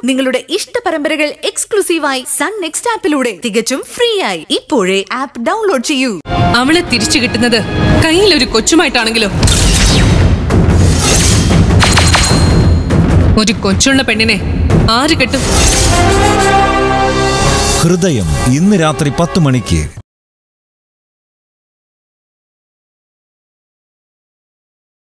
നിങ്ങളുടെ ഇഷ്ട പരമ്പരകൾ എക്സ്ക്ലൂസീവായി സൺ നെക്സ്റ്റ് ആപ്പിലൂടെ തികച്ചും ഫ്രീ ആയി ഇപ്പോഴേ ആപ്പ് ഡൗൺലോഡ് ചെയ്യൂ. അവളെ തിരിച്ചു കിട്ടുന്നത് കയ്യിലൊരു കൊച്ചുമായിട്ടാണെങ്കിലോ? ഒരു കൊച്ചുള്ള പെണ്ണിനെ ആര് കെട്ടും? ഹൃദയം ഇന്ന് രാത്രി 10 മണിക്ക്.